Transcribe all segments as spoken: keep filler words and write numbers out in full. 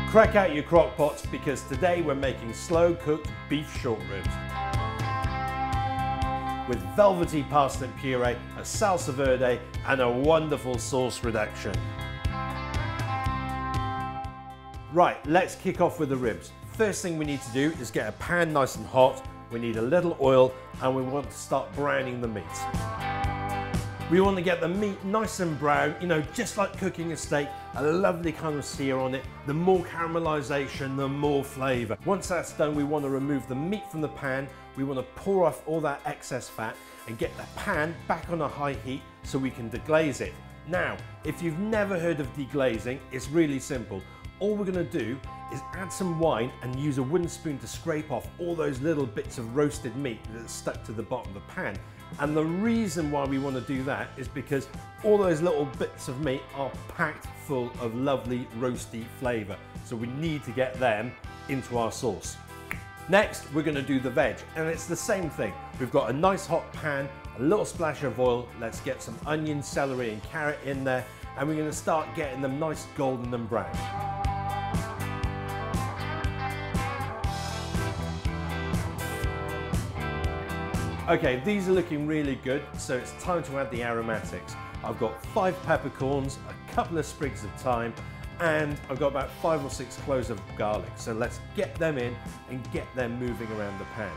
Crack out your crock pots because today we're making slow cooked beef short ribs with velvety parsnip puree, a salsa verde and a wonderful sauce reduction. Right, let's kick off with the ribs. First thing we need to do is get a pan nice and hot. We need a little oil and we want to start browning the meat. We want to get the meat nice and brown, you know, just like cooking a steak, a lovely kind of sear on it. The more caramelization, the more flavor. Once that's done, we want to remove the meat from the pan. We want to pour off all that excess fat and get the pan back on a high heat so we can deglaze it. Now, if you've never heard of deglazing, it's really simple. All we're going to do is add some wine and use a wooden spoon to scrape off all those little bits of roasted meat that's stuck to the bottom of the pan. And the reason why we want to do that is because all those little bits of meat are packed full of lovely roasty flavor. So we need to get them into our sauce. Next, we're going to do the veg, and it's the same thing. We've got a nice hot pan, a little splash of oil. Let's get some onion, celery and carrot in there, and we're going to start getting them nice golden and brown. Okay, these are looking really good, so it's time to add the aromatics. I've got five peppercorns, a couple of sprigs of thyme, and I've got about five or six cloves of garlic. So let's get them in and get them moving around the pan.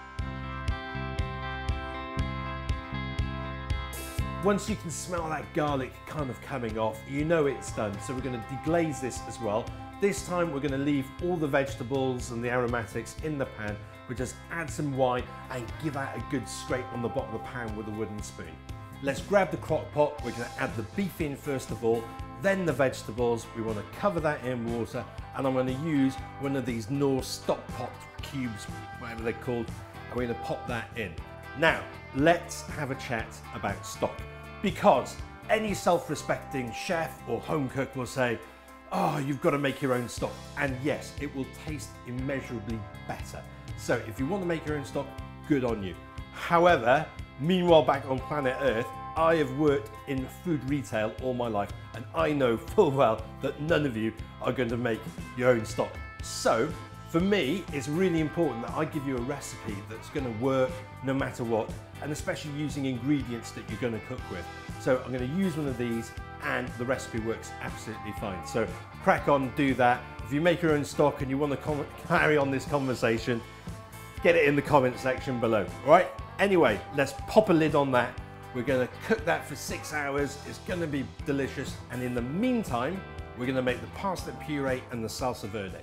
Once you can smell that garlic kind of coming off, you know it's done. So we're going to deglaze this as well. This time we're going to leave all the vegetables and the aromatics in the pan. We just add some wine and give that a good scrape on the bottom of the pan with a wooden spoon. Let's grab the crock pot. We're going to add the beef in first of all, then the vegetables. We want to cover that in water, and I'm going to use one of these Knorr stock pot cubes, whatever they're called, and we're going to pop that in. Now, let's have a chat about stock, because any self-respecting chef or home cook will say, oh, you've got to make your own stock. And yes, it will taste immeasurably better. So if you want to make your own stock, good on you. However, meanwhile back on planet Earth, I have worked in food retail all my life, and I know full well that none of you are going to make your own stock. So for me, it's really important that I give you a recipe that's going to work no matter what, and especially using ingredients that you're going to cook with. So I'm going to use one of these, and the recipe works absolutely fine. So crack on, do that. If you make your own stock and you want to carry on this conversation, get it in the comment section below. All right, anyway, let's pop a lid on that. We're going to cook that for six hours. It's going to be delicious. And in the meantime, we're going to make the parsnip puree and the salsa verde.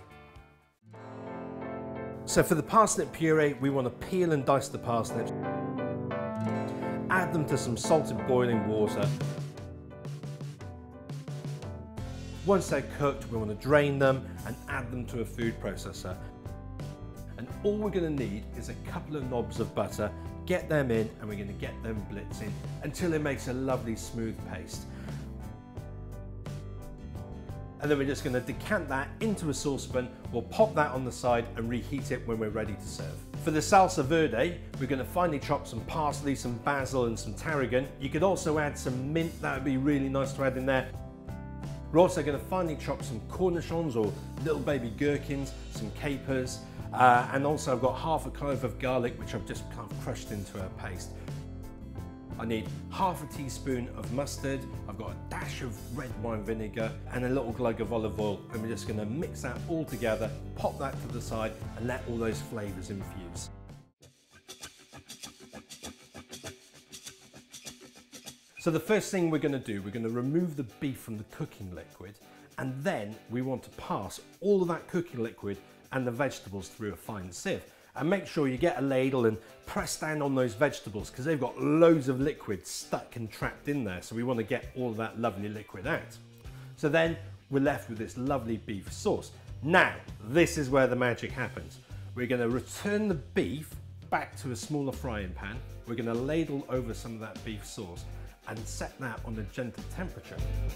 So for the parsnip puree, we want to peel and dice the parsnips, add them to some salted boiling water. Once they're cooked, we want to drain them and add them to a food processor. And all we're going to need is a couple of knobs of butter, get them in, and we're going to get them blitzing until it makes a lovely smooth paste. And then we're just going to decant that into a saucepan. We'll pop that on the side and reheat it when we're ready to serve. For the salsa verde, we're going to finely chop some parsley, some basil and some tarragon. You could also add some mint, that would be really nice to add in there. We're also going to finely chop some cornichons or little baby gherkins, some capers, uh, and also I've got half a clove of garlic which I've just kind of crushed into a paste. I need half a teaspoon of mustard, I've got a dash of red wine vinegar and a little glug of olive oil, and we're just going to mix that all together, pop that to the side and let all those flavours infuse. So the first thing we're going to do, we're going to remove the beef from the cooking liquid, and then we want to pass all of that cooking liquid and the vegetables through a fine sieve. And make sure you get a ladle and press down on those vegetables because they've got loads of liquid stuck and trapped in there. So we want to get all of that lovely liquid out. So then we're left with this lovely beef sauce. Now, this is where the magic happens. We're going to return the beef back to a smaller frying pan. We're going to ladle over some of that beef sauce and set that on a gentle temperature.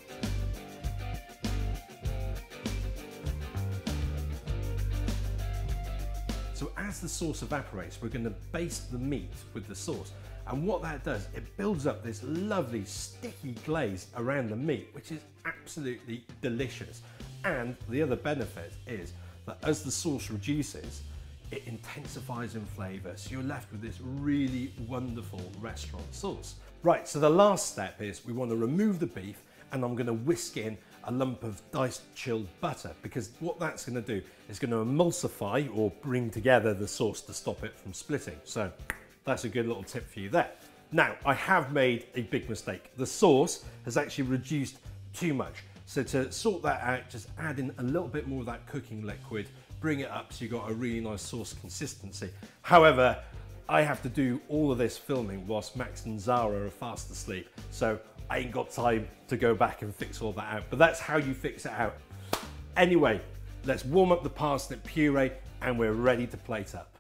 So as the sauce evaporates, we're going to baste the meat with the sauce. And what that does, it builds up this lovely sticky glaze around the meat, which is absolutely delicious. And the other benefit is that as the sauce reduces, it intensifies in flavour, so you're left with this really wonderful restaurant sauce. Right, so the last step is we want to remove the beef, and I'm going to whisk in a lump of diced chilled butter, because what that's going to do is going to emulsify or bring together the sauce to stop it from splitting. So that's a good little tip for you there. Now, I have made a big mistake. The sauce has actually reduced too much. So to sort that out, just add in a little bit more of that cooking liquid, bring it up so you've got a really nice sauce consistency. However, I have to do all of this filming whilst Max and Zara are fast asleep, so I ain't got time to go back and fix all that out, but that's how you fix it out. Anyway, let's warm up the parsnip puree and we're ready to plate up.